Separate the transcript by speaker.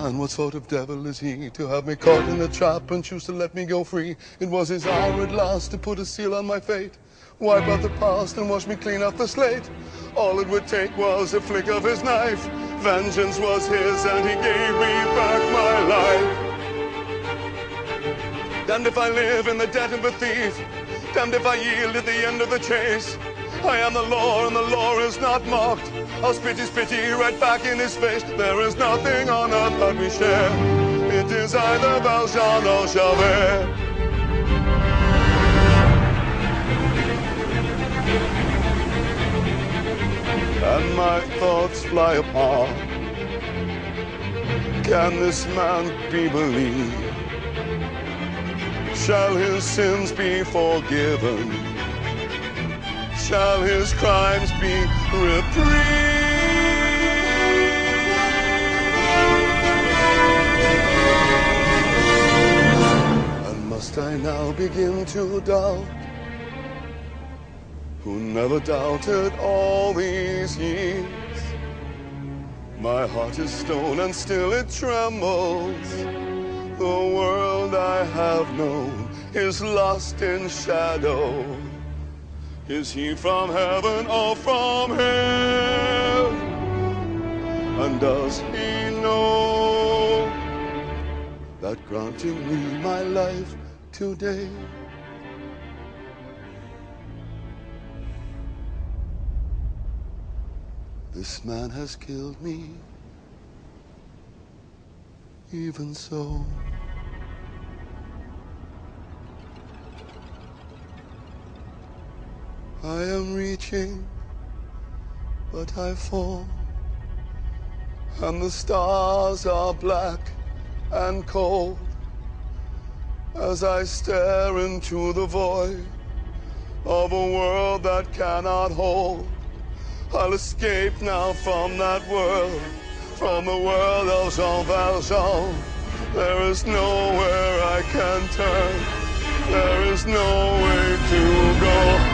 Speaker 1: man, what sort of devil is he to have me caught in a trap and choose to let me go free? It was his hour at last to put a seal on my fate, wipe out the past and wash me clean off the slate. All it would take was a flick of his knife. Vengeance was his and he gave me back my life. Damned if I live in the debt of a thief, damned if I yield at the end of the chase. I am the law and the law is not mocked. I'll spit his pity right back in his face. There is nothing on earth that we share. It is either Valjean or Javert. And my thoughts fly apart. Can this man be believed? Shall his sins be forgiven? Shall his crimes be reprieved? And must I now begin to doubt, who never doubted all these years? My heart is stone and still it trembles. The world I have known is lost in shadow. Is he from heaven or from hell? And does he know that granting me my life today, this man has killed me? Even so, I am reaching, but I fall, and the stars are black and cold as I stare into the void of a world that cannot hold. I'll escape now from that world, from the world of Jean Valjean. There is nowhere I can turn, there is no way to go.